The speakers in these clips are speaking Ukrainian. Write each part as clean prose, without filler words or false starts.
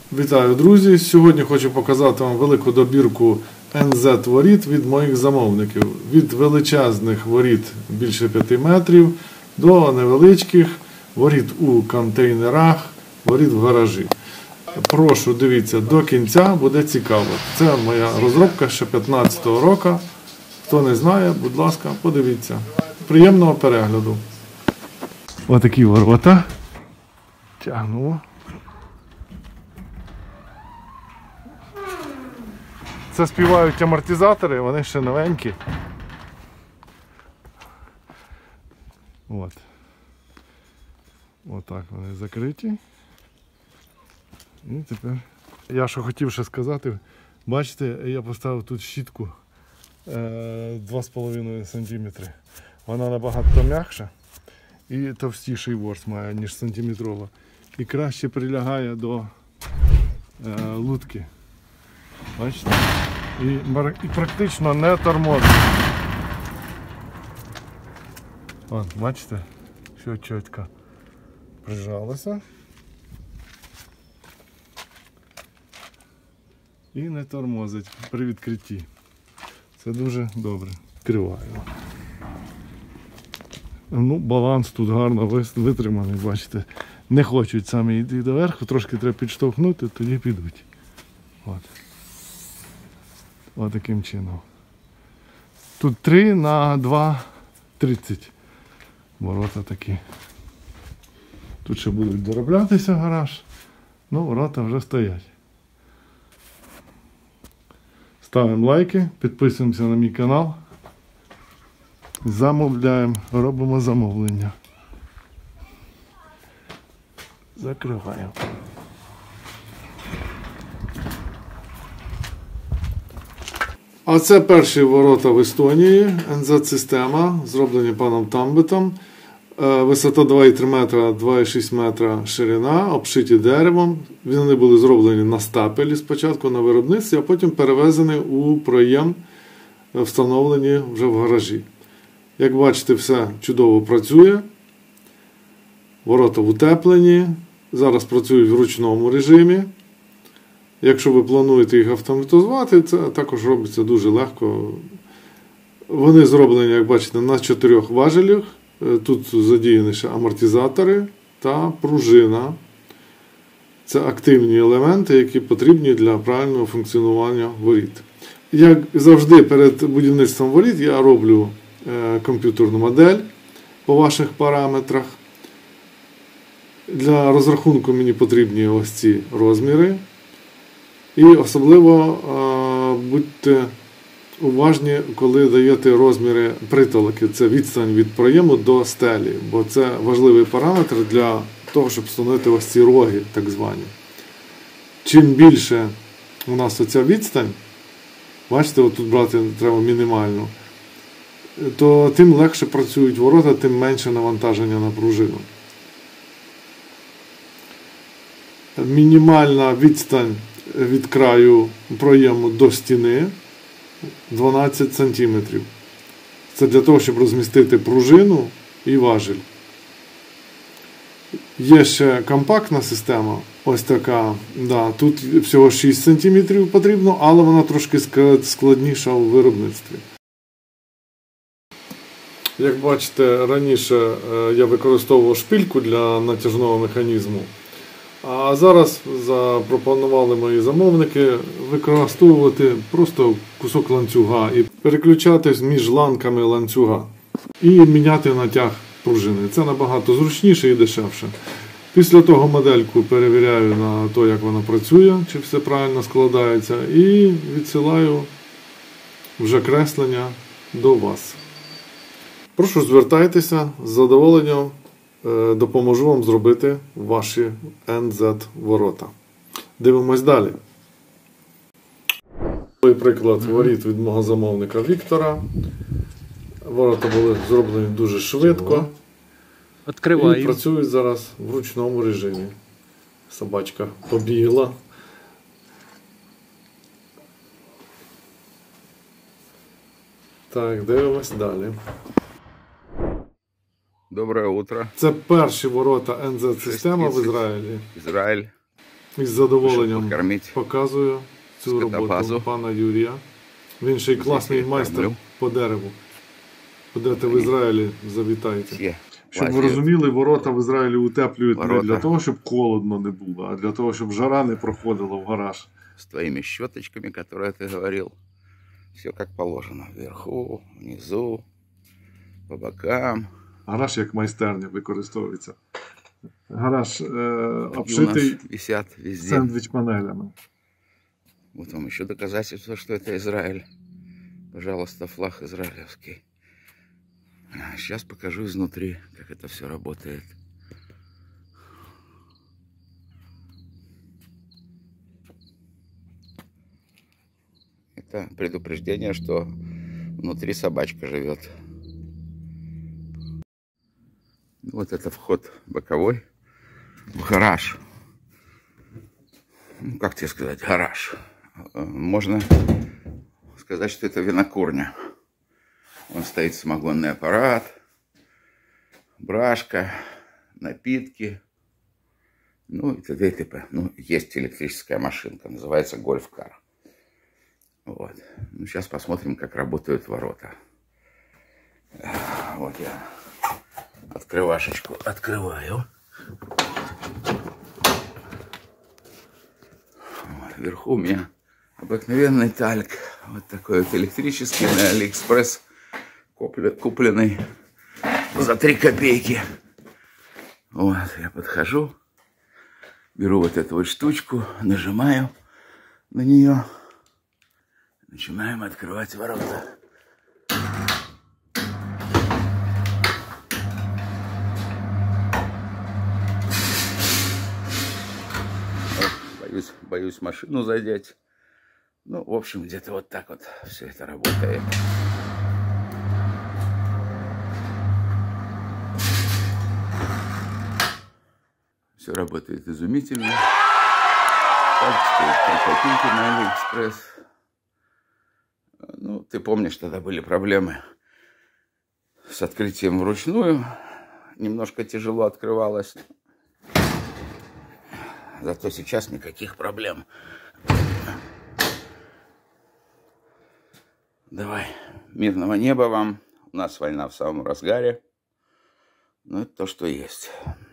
Вітаю, друзі! Сьогодні хочу показати вам велику добірку NZ-воріт від моїх замовників. Від величезних воріт більше 5 метрів до невеличких воріт у контейнерах, воріт в гаражі. Прошу, дивіться до кінця, буде цікаво. Це моя розробка ще 15-го року. Хто не знає, будь ласка, подивіться. Приємного перегляду. Отакі ворота. Тягнемо. Це співають амортизатори, вони ще новенькі. Отак вони закриті. І тепер я що хотів ще сказати, бачите, я поставив тут щітку 2,5 см. Вона набагато м'якша і товстіший ворс має, ніж сантиметрова. І краще прилягає до лутки. Бачите? І практично не тормозить. От, бачите, все чітко прижалося. І не тормозить при відкритті. Це дуже добре. Відкриваємо. Ну, баланс тут гарно витриманий, бачите. Не хочуть самі йти доверху, трошки треба підштовхнути, тоді підуть. Ось таким чином. Тут 3 на 2,30 ворота такі. Тут ще будуть дороблятися гараж, ну ворота вже стоять. Ставимо лайки, підписуємося на мій канал. Замовляємо, робимо замовлення. Закриваємо. А це перші ворота в Естонії, NZ-система, зроблені паном Тамбетом. Висота 2,3 метра, 2,6 метра ширина, обшиті деревом. Вони були зроблені на стапелі спочатку на виробництві, а потім перевезені у проєм, встановлені вже в гаражі. Як бачите, все чудово працює. Ворота утеплені, зараз працюють в ручному режимі. Якщо ви плануєте їх автоматизувати, це також робиться дуже легко. Вони зроблені, як бачите, на 4 важелях. Тут задіяні ще амортизатори та пружина. Це активні елементи, які потрібні для правильного функціонування воріт. Як завжди, перед будівництвом воріт я роблю комп'ютерну модель по ваших параметрах. Для розрахунку мені потрібні ось ці розміри. І особливо будьте уважні, коли даєте розміри притолоки. Це відстань від проєму до стелі, бо це важливий параметр для того, щоб встановити ось ці роги, так звані. Чим більше у нас оця відстань, бачите, отут брати треба мінімальну, то тим легше працюють ворота, тим менше навантаження на пружину. Мінімальна відстань від краю проєму до стіни 12 см. Це для того, щоб розмістити пружину і важіль. Є ще компактна система, ось така. Да, тут всього 6 см потрібно, але вона трошки складніша у виробництві. Як бачите, раніше я використовував шпильку для натяжного механізму. А зараз запропонували мої замовники використовувати просто кусок ланцюга і переключатись між ланками ланцюга і міняти натяг пружини. Це набагато зручніше і дешевше. Після того модельку перевіряю на те, як вона працює, чи все правильно складається, і відсилаю вже креслення до вас. Прошу, звертайтеся, з задоволенням допоможу вам зробити ваші NZ-ворота. Дивимось далі. Приклад воріт від мого замовника Віктора. Ворота були зроблені дуже швидко. Відкриваємо. І працюють зараз в ручному режимі. Собачка побігла. Так, дивимось далі. Доброе утро. Це перші ворота NZ-система в Ізраїлі. Израиль. Із задоволенням покормить показую цю роботу пана Юрія. Він ще й класний майстер по дереву. Будете в Ізраїлі, завітайте. Щоб ви розуміли, ворота в Ізраїлі утеплюють не для того, щоб холодно не було, а для того, щоб жара не проходила в гараж. С твоими щеточками, которые ты говорил. Все как положено. Вверху, внизу, по бокам. Гараж як майстерня використовується. Гараж обшитий сэндвич-панелями. Вот вам еще доказательство, что это Израиль. Пожалуйста, флаг израилевский. Сейчас покажу изнутри, как это все работает. Это предупреждение, что внутри собачка живет. Вот это вход боковой в гараж. Ну, как тебе сказать, гараж. Можно сказать, что это винокурня. Вон стоит самогонный аппарат, брашка, напитки. Ну и т.д. и т.п. Ну, есть электрическая машинка, называется гольф-кар. Вот. Ну, сейчас посмотрим, как работают ворота. Вот я открывашечку открываю. Вот. Вверху у меня обыкновенный тальк. Вот такой вот электрический на Алиэкспресс. Купленный за 3 копейки. Вот, я подхожу, беру вот эту вот штучку, нажимаю на нее, начинаем открывать ворота. Боюсь машину задеть. Ну, в общем, где-то вот так вот все это работает. Все работает изумительно. Так, стоит 3 копейки на Алиэкспресс. Ну, ты помнишь, тогда были проблемы с открытием вручную. Немножко тяжело открывалось. Зато сейчас никаких проблем. Давай, мирного неба вам. У нас война в самом разгаре. Ну, это то, что есть.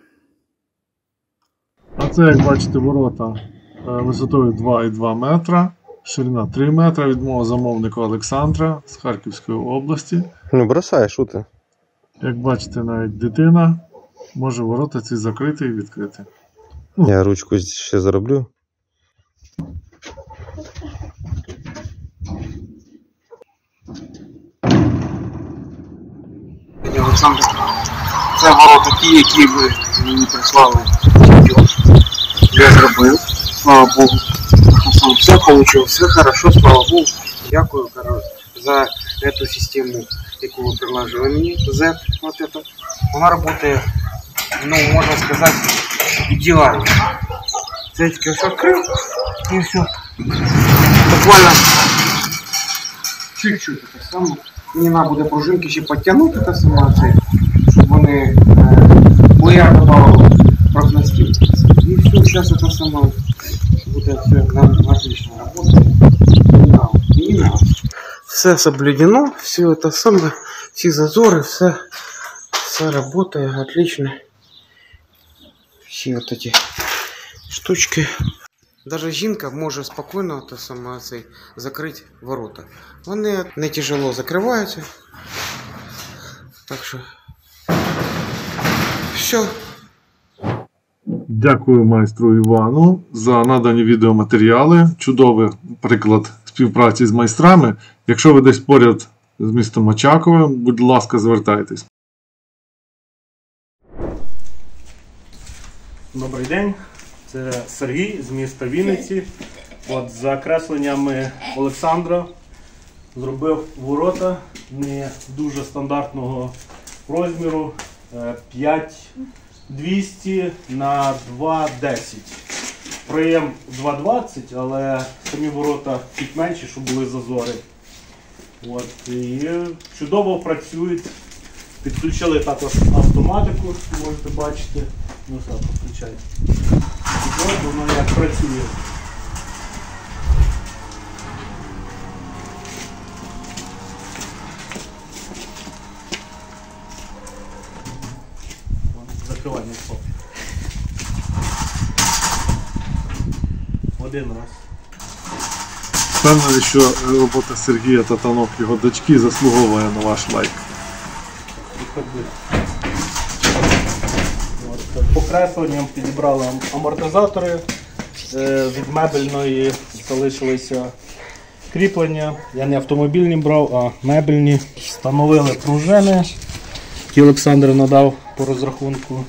А це, як бачите, ворота висотою 2,2 метра, ширина 3 метра від мого замовника Олександра з Харківської області. Ну, бросай, що ти? Як бачите, навіть дитина може ворота ці закрити і відкрити. Я ручку ще зароблю. Олександр, це ворота ті, які ви мені прислали. Я зробив, слава Богу. Все вийшло, все хорошо, слава Богу. Дякую за эту систему, яку ви предложили мені, Z, вот это. Вона працює, ну, можна сказати, ідеально. Це я тільки все відкрив і все. Буквально чуть-чуть це саме. Мені треба буде пружинки ще підтягнути, це саме це, щоб вони бояр добавили профнастил. И все, сейчас это саме буде все отлично работать. Все соблюдено, все это самое, все зазоры, все работает отлично. Все вот эти штучки. Даже жінка може спокійно закрити ворота. Вони не тяжело закриваються. Так що все. Дякую майстру Івану за надані відеоматеріали. Чудовий приклад співпраці з майстрами. Якщо ви десь поряд з містом Очаковим, будь ласка, звертайтесь. Добрий день, це Сергій з міста Вінниці. От за кресленнями Олександра зробив ворота не дуже стандартного розміру 5200 на 210. Проєм 220, але самі ворота чуть менші, щоб були зазори. От, і чудово працюють. Підключили також автоматику, можете бачити. Ну все, підключайте. От воно як працює. Закривання стоп. Один раз. Впевнений, що робота Сергія Татанок, його дочки, заслуговує на ваш лайк. Покресленням підібрали амортизатори, від мебельної залишилися кріплення. Я не автомобільні брав, а мебельні. Встановили пружини, які Олександр надав по розрахунку.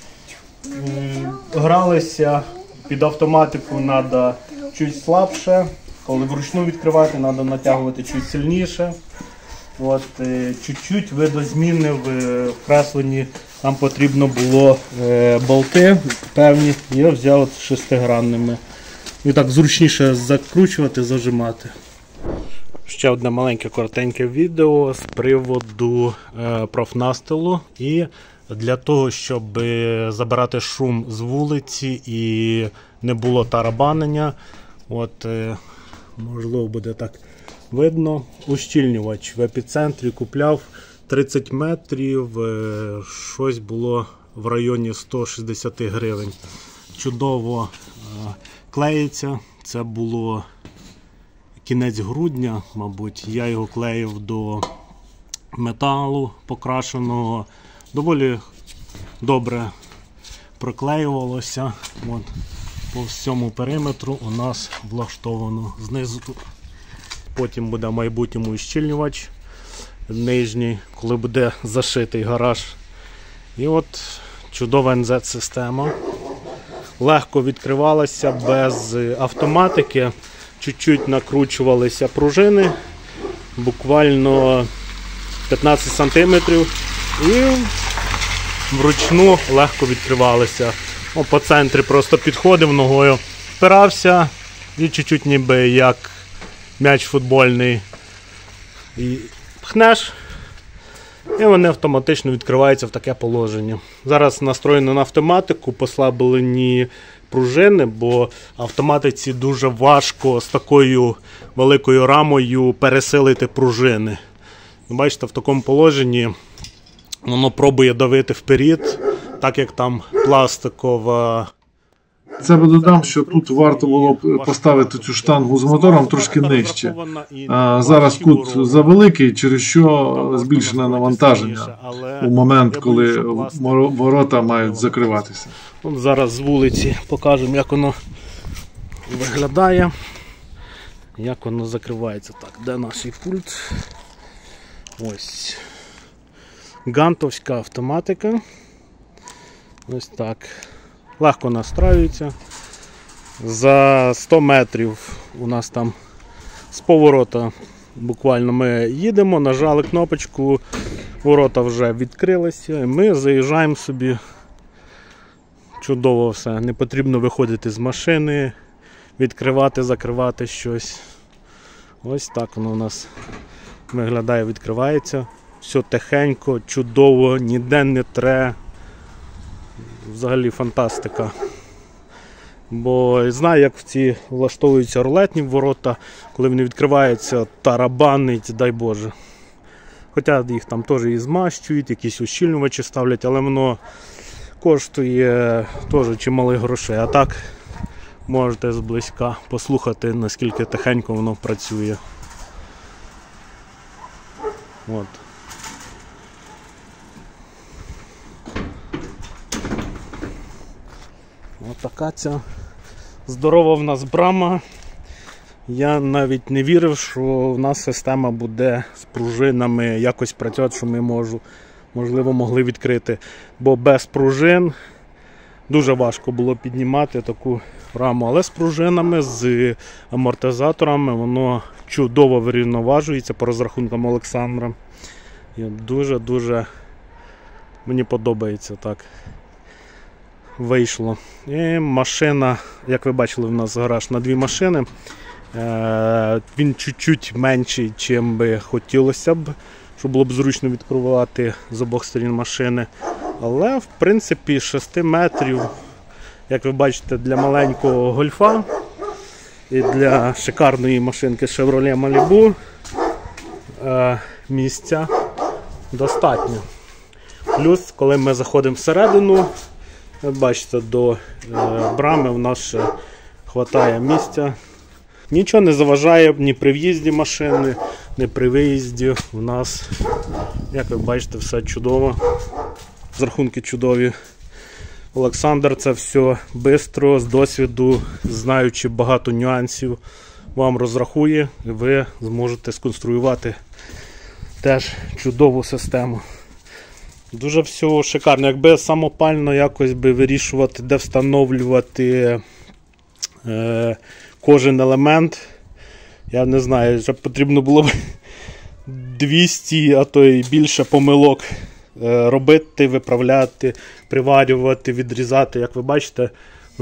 Гралися під автоматику, треба чуть слабше. Коли вручну відкривати, треба натягувати чуть сильніше. От, чуть-чуть видозміни в кресленні, нам потрібно було болти певні, я взяв от 6-гранними. І так зручніше закручувати, зажимати. Ще одне маленьке коротеньке відео з приводу профнастилу. І для того, щоб забирати шум з вулиці і не було тарабанення, от, можливо буде так видно, ущільнювач в епіцентрі купляв 30 метрів, щось було в районі 160 гривень. Чудово клеїться, це було кінець грудня, мабуть, я його клеїв до металу покрашеного, доволі добре проклеювалося. От, по всьому периметру у нас влаштовано знизу. Потім буде в майбутньому ущільнювач нижній, коли буде зашитий гараж. І от чудова NZ-система. Легко відкривалася без автоматики. Чуть-чуть накручувалися пружини, буквально 15 см. І вручну легко відкривалися. О, по центрі просто підходив ногою, впирався і чуть-чуть ніби як м'яч футбольний. І пхнеш, і вони автоматично відкриваються в таке положення. Зараз настроєно на автоматику, послаблені пружини, бо автоматиці дуже важко з такою великою рамою пересилити пружини. Бачите, в такому положенні воно пробує давити вперед, так як там пластикова. Це би додам, що тут варто було б поставити цю штангу з мотором трошки нижче. Зараз кут завеликий, через що збільшене навантаження у момент, коли ворота мають закриватися. От зараз з вулиці покажемо, як воно виглядає, як воно закривається. Так, де наш пульт? Ось. Гантовська автоматика. Ось так. Легко настраюється. За 100 метрів у нас там з поворота буквально ми їдемо, нажали кнопочку, ворота вже відкрилися, і ми заїжджаємо собі. Чудово все. Не потрібно виходити з машини, відкривати, закривати щось. Ось так воно у нас виглядає, відкривається. Все тихенько, чудово, ніде не тре. Взагалі фантастика. Бо знаю, як в ці влаштовуються рулетні ворота, коли вони відкриваються, тарабанить, дай Боже. Хоча їх там теж і змащують, якісь ущільнювачі ставлять, але воно коштує теж чималих грошей. А так можете зблизька послухати, наскільки тихенько воно працює. От. Отака ця здорова в нас брама. Я навіть не вірив, що в нас система буде з пружинами якось працювати, що ми можливо могли відкрити. Бо без пружин дуже важко було піднімати таку раму. Але з пружинами, з амортизаторами воно чудово вирівноважується по розрахункам Олександра. І дуже-дуже мені подобається так. Вийшло. І машина, як ви бачили, в нас гараж на 2 машини. Він чуть-чуть менший, чим би хотілося б, щоб було б зручно відкривати з обох сторін машини. Але, в принципі, 6 метрів як ви бачите, для маленького гольфа і для шикарної машинки Chevrolet Malibu місця достатньо. Плюс, коли ми заходимо всередину, ви бачите, до брами в нас ще вистачає місця. Нічого не заважає ні при в'їзді машини, ні при виїзді. У нас, як ви бачите, все чудово. Розрахунки чудові. Олександр це все швидко, з досвіду, знаючи багато нюансів, вам розрахує, і ви зможете сконструювати теж чудову систему. Дуже все шикарно. Якби самопально якось би вирішувати, де встановлювати кожен елемент, я не знаю, що потрібно було б 200, а то й більше помилок робити, виправляти, приварювати, відрізати. Як ви бачите,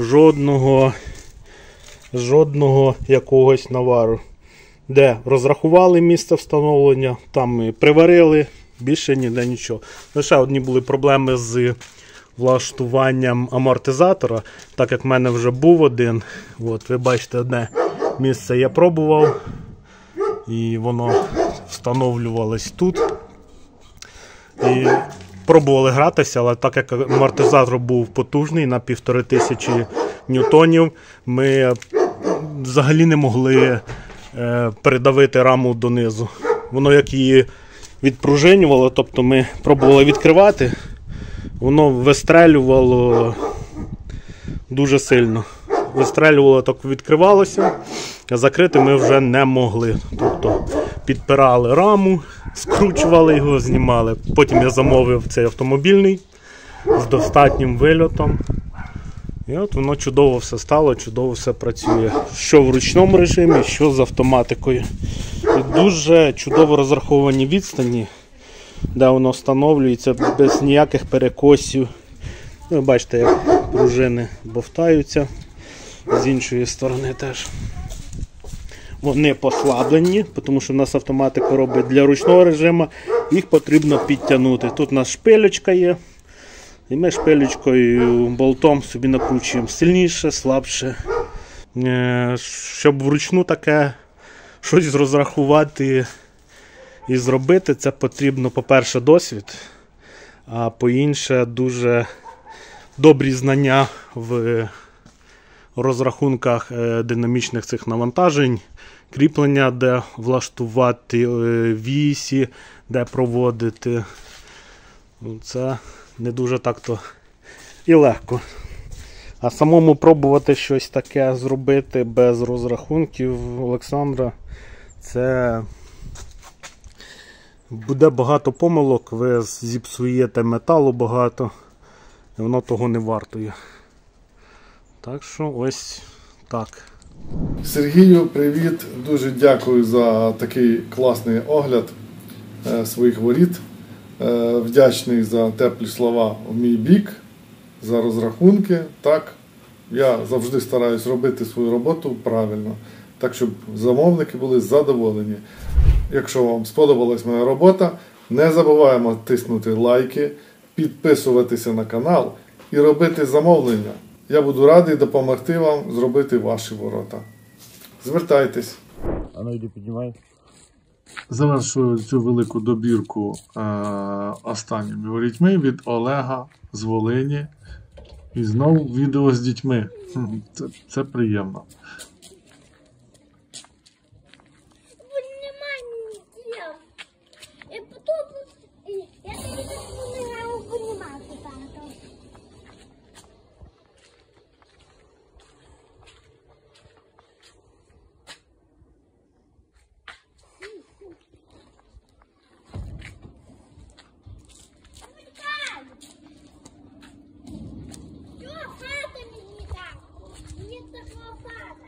жодного якогось навару. Де розрахували місце встановлення, там і приварили, більше ніде нічого. Лише одні були проблеми з влаштуванням амортизатора, так як в мене вже був один. От, ви бачите, одне місце я пробував, і воно встановлювалось тут. І пробували гратися, але так як амортизатор був потужний на 1500 ньютонів, ми взагалі не могли передавити раму донизу. Воно як її відпружинювало, тобто ми пробували відкривати, воно вистрелювало дуже сильно. Вистрелювало, так відкривалося, а закрити ми вже не могли. Тобто підпирали раму, скручували його, знімали. Потім я замовив цей автомобільний з достатнім вильотом. І от воно чудово все стало, чудово все працює. Що в ручному режимі, що з автоматикою. І дуже чудово розраховані відстані, де воно встановлюється без ніяких перекосів. Ви бачите, як пружини бовтаються. З іншої сторони теж. Вони послаблені, тому що в нас автоматика робить для ручного режиму, їх потрібно підтягнути. Тут у нас шпилечка є, і ми шпилечкою, болтом собі накручуємо сильніше, слабше. Щоб вручну таке щось розрахувати і зробити, це потрібно, по-перше, досвід, а по-інше, дуже добрі знання в розрахунках динамічних цих навантажень, кріплення, де влаштувати, вісі, де проводити. Це не дуже так-то і легко. А самому пробувати щось таке зробити без розрахунків Олександра, це буде багато помилок, ви зіпсуєте металу багато, і воно того не вартує. Так що ось так. Сергію, привіт. Дуже дякую за такий класний огляд своїх воріт. Вдячний за теплі слова в мій бік, за розрахунки. Так, я завжди стараюсь робити свою роботу правильно, так, щоб замовники були задоволені. Якщо вам сподобалась моя робота, не забуваємо тиснути лайки, підписуватися на канал і робити замовлення. Я буду радий допомогти вам зробити ваші ворота. Звертайтесь. А ну йди піднімай. Завершую цю велику добірку останніми ворітьми від Олега з Волині. І знову відео з дітьми. Це приємно. Нет такого фата.